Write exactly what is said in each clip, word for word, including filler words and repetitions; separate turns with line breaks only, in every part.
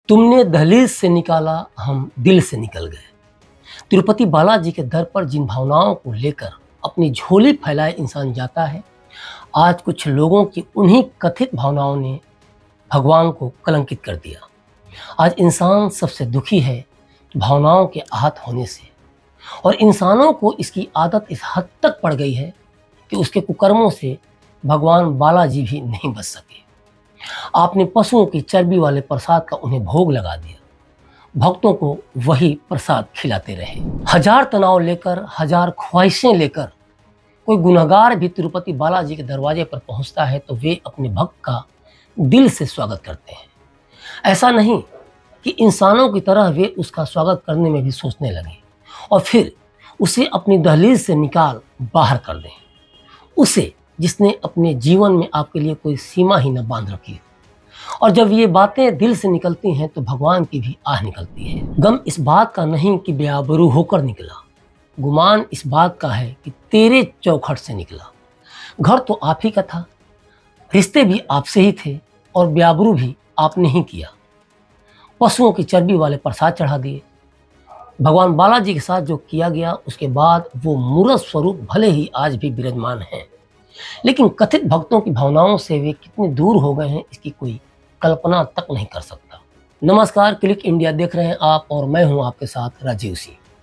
तुमने दहलीज से निकाला, हम दिल से निकल गए। तिरुपति बालाजी के दर पर जिन भावनाओं को लेकर अपनी झोली फैलाए इंसान जाता है, आज कुछ लोगों की उन्हीं कथित भावनाओं ने भगवान को कलंकित कर दिया। आज इंसान सबसे दुखी है भावनाओं के आहत होने से, और इंसानों को इसकी आदत इस हद तक पड़ गई है कि उसके कुकर्मों से भगवान बालाजी भी नहीं बच सके। आपने पशुओं की चर्बी वाले प्रसाद का उन्हें भोग लगा दिया, भक्तों को वही प्रसाद खिलाते रहे। हजार तनाव लेकर, हजार ख्वाहिशें लेकर कोई गुनहगार भी तिरुपति बालाजी के दरवाजे पर पहुंचता है तो वे अपने भक्त का दिल से स्वागत करते हैं। ऐसा नहीं कि इंसानों की तरह वे उसका स्वागत करने में भी सोचने लगें और फिर उसे अपनी दहलीज से निकाल बाहर कर दें, उसे जिसने अपने जीवन में आपके लिए कोई सीमा ही न बांध रखी है। और जब ये बातें दिल से निकलती हैं तो भगवान की भी आह निकलती है। गम इस बात का नहीं कि बेआबरू होकर निकला, गुमान इस बात का है कि तेरे चौखट से निकला। घर तो आप ही का था, रिश्ते भी आपसे ही थे और बेआबरू भी आपने ही किया। पशुओं की चर्बी वाले प्रसाद चढ़ा दिए। भगवान बालाजी के साथ जो किया गया, उसके बाद वो मूर्त स्वरूप भले ही आज भी विराजमान हैं, लेकिन कथित भक्तों की भावनाओं से वे कितने दूर हो गए हैं इसकी कोई कल्पना तक नहीं कर सकता। नमस्कार, क्लिक इंडिया देख रहे हैं आप और मैं हूं आपके साथ राजीव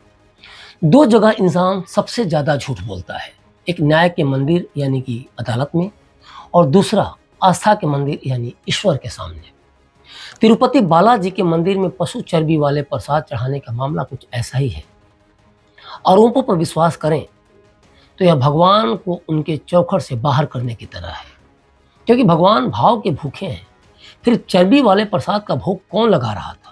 सिंह। दो जगह इंसान सबसे ज़्यादा झूठ बोलता है, एक न्याय के मंदिर यानी कि अदालत में, और दूसरा आस्था के मंदिर यानी ईश्वर के सामने। तिरुपति बालाजी के मंदिर में पशु चर्बी वाले प्रसाद चढ़ाने का मामला कुछ ऐसा ही है। आरोपों पर विश्वास करें तो यह भगवान को उनके चौखट से बाहर करने की तरह है, क्योंकि भगवान भाव के भूखे हैं। फिर चर्बी वाले प्रसाद का भोग कौन लगा रहा था?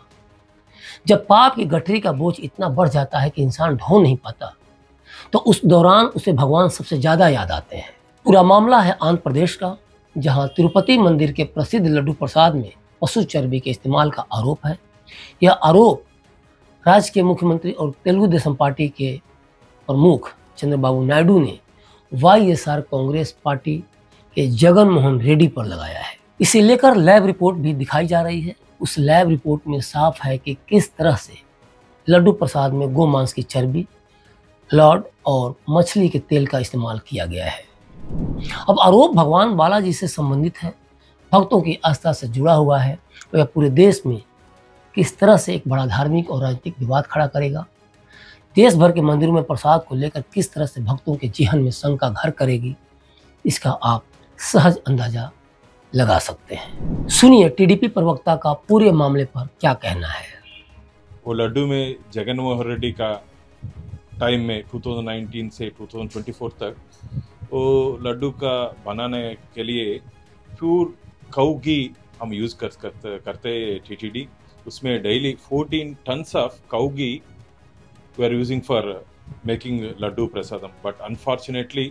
जब पाप की गठरी का बोझ इतना बढ़ जाता है कि इंसान ढो नहीं पाता, तो उस दौरान उसे भगवान सबसे ज़्यादा याद आते हैं। पूरा मामला है आंध्र प्रदेश का, जहाँ तिरुपति मंदिर के प्रसिद्ध लड्डू प्रसाद में पशु चर्बी के इस्तेमाल का आरोप है। यह आरोप राज्य के मुख्यमंत्री और तेलुगु देशम पार्टी के प्रमुख चंद्रबाबू नायडू ने Y S R Congress party के जगन मोहन रेड्डी पर लगाया है। इसे लेकर लैब रिपोर्ट भी दिखाई जा रही है। उस लैब रिपोर्ट में साफ है कि किस तरह से लड्डू प्रसाद में गोमांस की चर्बी, लॉर्ड और मछली के तेल का इस्तेमाल किया गया है। अब आरोप भगवान बालाजी से संबंधित है, भक्तों की आस्था से जुड़ा हुआ है, तो यह पूरे देश में किस तरह से एक बड़ा धार्मिक और राजनीतिक विवाद खड़ा करेगा, देश भर के मंदिरों में प्रसाद को लेकर किस तरह से भक्तों के जेहन में शंका घर करेगी, इसका आप सहज अंदाजा लगा सकते हैं। सुनिए टीडीपी प्रवक्ता का पूरे मामले पर क्या कहना है।
वो लड्डू में जगन मोहन रेड्डी का टाइम में दो हज़ार उन्नीस से दो हज़ार चौबीस तक वो लड्डू का बनाने के लिए प्योर काऊ घी हम यूज़ कर, कर, करते टीटीडी। उसमें डेली चौदह tons of cow ghee we are using for making laddu prasadam, but unfortunately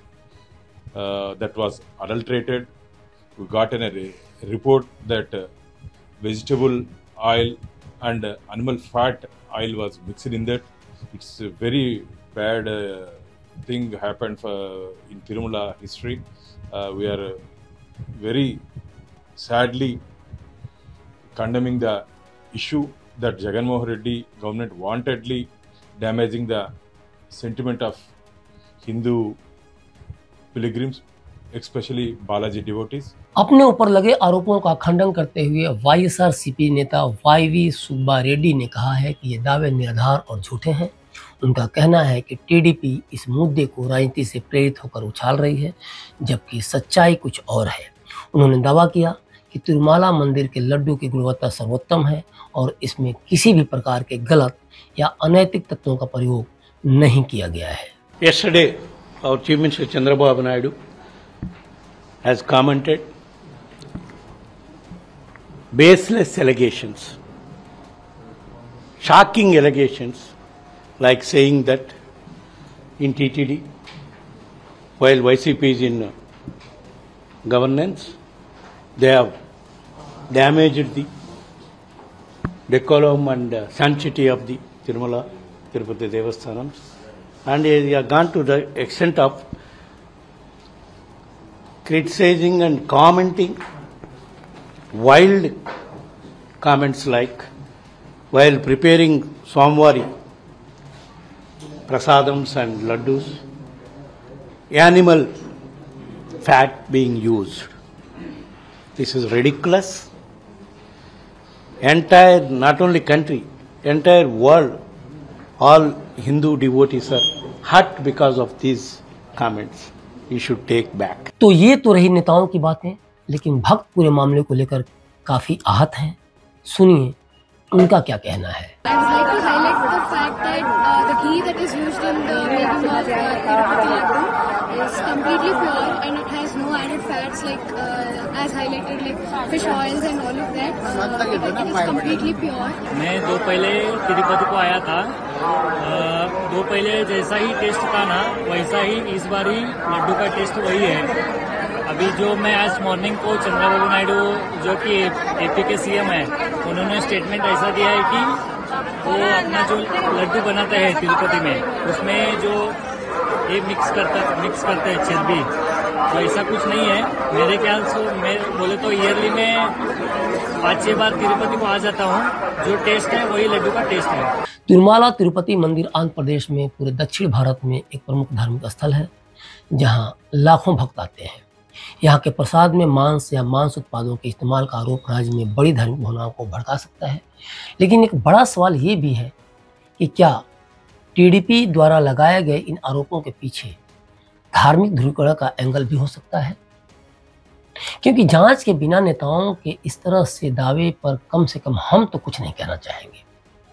that was adulterated. We got in a report that uh, vegetable oil and uh, animal fat oil was mixed in that. It's a very bad uh, thing happened for, in Tirumala history. Uh, we are uh, very sadly condemning the issue that Jagan Mohan Reddy government wantedly damaging the sentiment of Hindu pilgrims, especially Balaji devotees.
अपने ऊपर लगे आरोपों का खंडन करते हुए Y S R C P नेता Y V Subba Reddy ने कहा है कि ये दावे निराधार और झूठे हैं। उनका कहना है कि टीडीपी इस मुद्दे को राजनीति से प्रेरित होकर उछाल रही है, जबकि सच्चाई कुछ और है। उन्होंने दावा किया कि तिरुमाला मंदिर के लड्डू की गुणवत्ता सर्वोत्तम है और इसमें किसी भी प्रकार के गलत या अनैतिक तत्वों का प्रयोग नहीं किया गया है।
Yesterday, our Chief Minister Chandrababu Naidu has commented baseless allegations, shocking allegations, like saying that in T T D, while Y C P is in governance, they have damaged the decorum and uh, sanctity of the Tirumala Tirupati Devasthanams, and they have gone to the extent of criticizing and commenting wild comments like, while preparing Swamvari, prasadams and laddus, animal fat being used. This is ridiculous. Entire, not only country, entire world, all Hindu devotees are hurt because of these comments. You should take back.
तो ये तो रही नेताओं की बातें, लेकिन भक्त पूरे मामले को लेकर काफी आहत हैं। सुनिए उनका क्या कहना है।
I would like to highlight the fact that uh, the ghee that is used in the making of uh, Tirupati Laddu is completely pure and it has no added fats like uh, as highlighted like fish oils and all of that. Uh, it, it is completely pure.
मैं दो पहले तिरुपति को आया था, अ, दो पहले जैसा ही test था ना वैसा ही इस बार ही लड्डू का टेस्ट वही है। अभी जो मैं आज मॉर्निंग को चंद्रबाबू नायडू जो कि एपी के सीएम है, उन्होंने स्टेटमेंट ऐसा दिया है कि वो अपना जो लड्डू बनाते हैं तिरुपति में उसमें जो ये मिक्स करता मिक्स करते हैं चर्बी, तो ऐसा कुछ नहीं है। मेरे ख्याल से मैं बोले तो ईयरली में पाँच छह बार तिरुपति को आ जाता हूँ, जो टेस्ट है वही लड्डू का टेस्ट है।
तिरुमाला तिरुपति मंदिर आंध्र प्रदेश में पूरे दक्षिण भारत में एक प्रमुख धार्मिक स्थल है, जहाँ लाखों भक्त आते हैं। यहाँ के प्रसाद में मांस या मांस उत्पादों के इस्तेमाल का आरोप राज्य में बड़ी धार्मिक भावनाओं को भड़का सकता है, लेकिन एक बड़ा सवाल ये भी है कि क्या टीडीपी द्वारा लगाए गए इन आरोपों के पीछे धार्मिक ध्रुवीकरण का एंगल भी हो सकता है? क्योंकि जांच के बिना नेताओं के इस तरह से दावे पर कम से कम हम तो कुछ नहीं कहना चाहेंगे,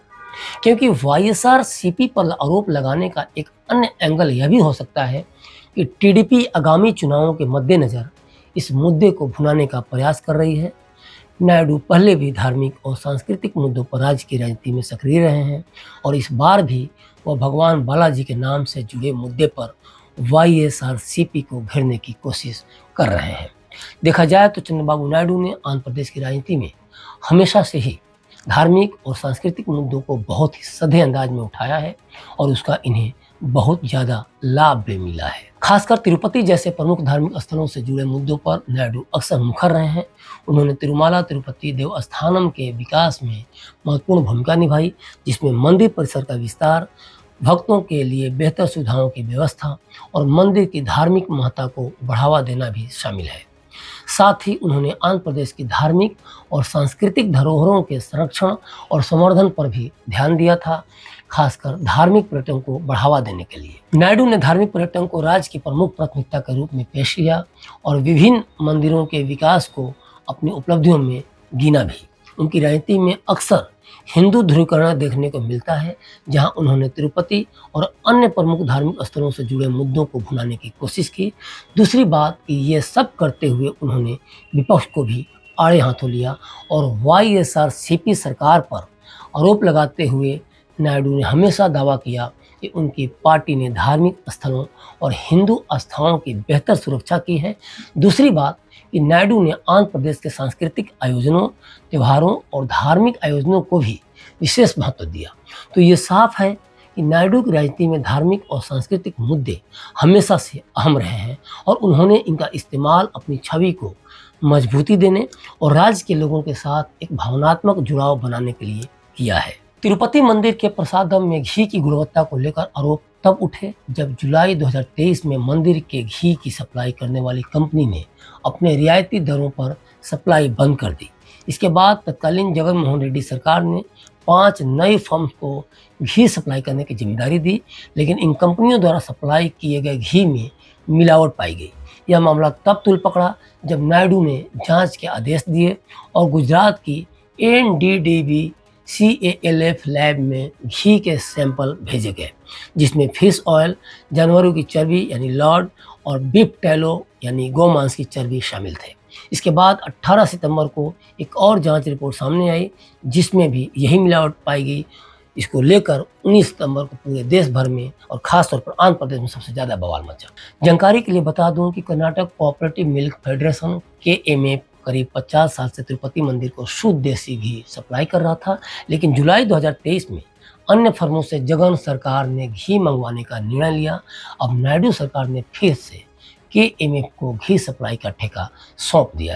क्योंकि वाईएसआर सीपी पर आरोप लगाने का एक अन्य एंगल यह भी हो सकता है कि टीडीपी आगामी चुनावों के मद्देनजर इस मुद्दे को भुनाने का प्रयास कर रही है। नायडू पहले भी धार्मिक और सांस्कृतिक मुद्दों पर राज्य की राजनीति में सक्रिय रहे हैं और इस बार भी वह भगवान बालाजी के नाम से जुड़े मुद्दे पर वाईएसआर सीपी को घेरने की कोशिश कर रहे हैं। देखा जाए तो चंद्रबाबू नायडू ने आंध्र प्रदेश की राजनीति में हमेशा से ही धार्मिक और सांस्कृतिक मुद्दों को बहुत ही सधे अंदाज में उठाया है और उसका इन्हें बहुत ज़्यादा लाभ भी मिला है। खासकर तिरुपति जैसे प्रमुख धार्मिक स्थलों से जुड़े मुद्दों पर नायडू अक्सर मुखर रहे हैं। उन्होंने तिरुमाला तिरुपति देवस्थानम के विकास में महत्वपूर्ण भूमिका निभाई, जिसमें मंदिर परिसर का विस्तार, भक्तों के लिए बेहतर सुविधाओं की व्यवस्था और मंदिर की धार्मिक महत्ता को बढ़ावा देना भी शामिल है। साथ ही उन्होंने आंध्र प्रदेश की धार्मिक और सांस्कृतिक धरोहरों के संरक्षण और संवर्धन पर भी ध्यान दिया था, खासकर धार्मिक पर्यटन को बढ़ावा देने के लिए। नायडू ने धार्मिक पर्यटन को राज्य की प्रमुख प्राथमिकता के रूप में पेश किया और विभिन्न मंदिरों के विकास को अपनी उपलब्धियों में गिना भी। उनकी राजनीति में अक्सर हिंदू ध्रुवीकरण देखने को मिलता है, जहां उन्होंने तिरुपति और अन्य प्रमुख धार्मिक स्थलों से जुड़े मुद्दों को भुनाने की कोशिश की। दूसरी बात कि ये सब करते हुए उन्होंने विपक्ष को भी आड़े हाथों लिया और वाईएसआर सीपी सरकार पर आरोप लगाते हुए नायडू ने हमेशा दावा किया कि उनकी पार्टी ने धार्मिक स्थलों और हिंदू आस्थाओं की बेहतर सुरक्षा की है। दूसरी बात कि नायडू ने आंध्र प्रदेश के सांस्कृतिक आयोजनों, त्योहारों और धार्मिक आयोजनों को भी विशेष महत्व दिया। तो ये साफ है कि नायडू की राजनीति में धार्मिक और सांस्कृतिक मुद्दे हमेशा से अहम रहे हैं और उन्होंने इनका इस्तेमाल अपनी छवि को मजबूती देने और राज्य के लोगों के साथ एक भावनात्मक जुड़ाव बनाने के लिए किया है। तिरुपति मंदिर के प्रसादम में घी की गुणवत्ता को लेकर आरोप तब उठे जब जुलाई दो हज़ार तेईस में मंदिर के घी की सप्लाई करने वाली कंपनी ने अपने रियायती दरों पर सप्लाई बंद कर दी। इसके बाद तत्कालीन जगन मोहन रेड्डी सरकार ने पांच नए फर्म्स को घी सप्लाई करने की जिम्मेदारी दी, लेकिन इन कंपनियों द्वारा सप्लाई किए गए घी में मिलावट पाई गई। यह मामला तब तुल पकड़ा जब नायडू ने जांच के आदेश दिए और गुजरात की N D D B C A L F lab में घी के सैंपल भेजे गए, जिसमें फिश ऑयल, जानवरों की चर्बी यानी लॉर्ड और बीफ टैलो यानी गोमांस की चर्बी शामिल थे। इसके बाद अठारह सितंबर को एक और जांच रिपोर्ट सामने आई, जिसमें भी यही मिलावट पाई गई। इसको लेकर उन्नीस सितंबर को पूरे देश भर में और खासतौर पर आंध्र प्रदेश में सबसे ज़्यादा बवाल मचा। जानकारी के लिए बता दूं कि कर्नाटक कोऑपरेटिव मिल्क फेडरेशन के एम ए करीब पचास साल से तिरुपति मंदिर को शुद्ध देसी घी सप्लाई कर रहा था, लेकिन जुलाई दो हज़ार तेईस में अन्य फर्मों से जगन सरकार ने घी मंगवाने का निर्णय लिया। अब नायडू सरकार ने फिर से के एम एफ को घी सप्लाई का ठेका सौंप दिया है।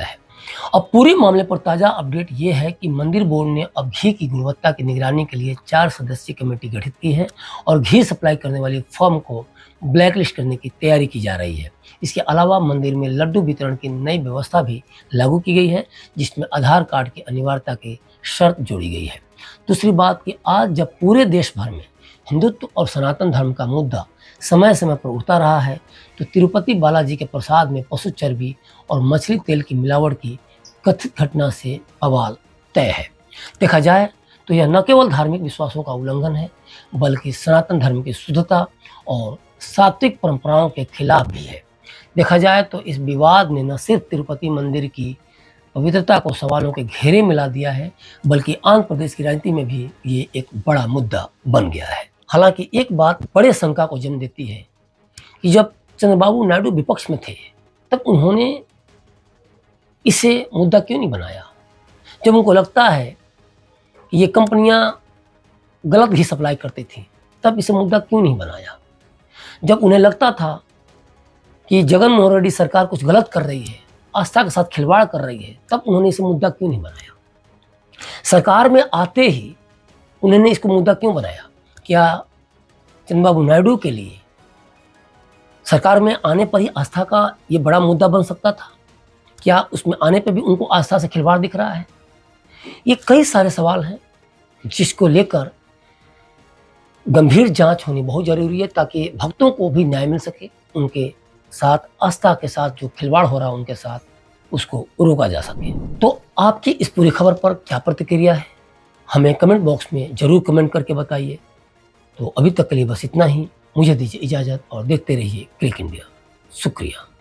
अब पूरे मामले पर ताज़ा अपडेट ये है कि मंदिर बोर्ड ने अब घी की गुणवत्ता की निगरानी के लिए चार सदस्यीय कमेटी गठित की है और घी सप्लाई करने वाली फर्म को ब्लैकलिस्ट करने की तैयारी की जा रही है। इसके अलावा मंदिर में लड्डू वितरण की नई व्यवस्था भी लागू की गई है, जिसमें आधार कार्ड की अनिवार्यता की शर्त जोड़ी गई है। दूसरी बात कि आज जब पूरे देश भर में हिंदुत्व और सनातन धर्म का मुद्दा समय समय पर उठता रहा है, तो तिरुपति बालाजी के प्रसाद में पशु चर्बी और मछली तेल की मिलावट की कथित घटना से बवाल तय है। देखा जाए तो यह न केवल धार्मिक विश्वासों का उल्लंघन है, बल्कि सनातन धर्म की शुद्धता और सात्विक परंपराओं के खिलाफ भी है। देखा जाए तो इस विवाद ने न सिर्फ तिरुपति मंदिर की पवित्रता को सवालों के घेरे में ला दिया है, बल्कि आंध्र प्रदेश की राजनीति में भी ये एक बड़ा मुद्दा बन गया है। हालांकि एक बात बड़े शंका को जन्म देती है कि जब चंद्रबाबू नायडू विपक्ष में थे, तब उन्होंने इसे मुद्दा क्यों नहीं बनाया। जब उनको लगता है कि ये कंपनियां गलत घी सप्लाई करती थी, तब इसे मुद्दा क्यों नहीं बनाया। जब उन्हें लगता था कि जगन मोहन रेड्डी सरकार कुछ गलत कर रही है, आस्था के साथ खिलवाड़ कर रही है, तब उन्होंने इसे मुद्दा क्यों नहीं बनाया। सरकार में आते ही उन्होंने इसको मुद्दा क्यों बनाया। क्या चंद्रबाबू नायडू के लिए सरकार में आने पर ही आस्था का ये बड़ा मुद्दा बन सकता था? क्या उसमें आने पर भी उनको आस्था से खिलवाड़ दिख रहा है? ये कई सारे सवाल हैं जिसको लेकर गंभीर जांच होनी बहुत जरूरी है, ताकि भक्तों को भी न्याय मिल सके। उनके साथ आस्था के साथ जो खिलवाड़ हो रहा है उनके साथ, उसको रोका जा सके। तो आपकी इस पूरी खबर पर क्या प्रतिक्रिया है, हमें कमेंट बॉक्स में जरूर कमेंट करके बताइए। तो अभी तक के लिए बस इतना ही। मुझे दीजिए इजाज़त और देखते रहिए क्लिक इंडिया। शुक्रिया।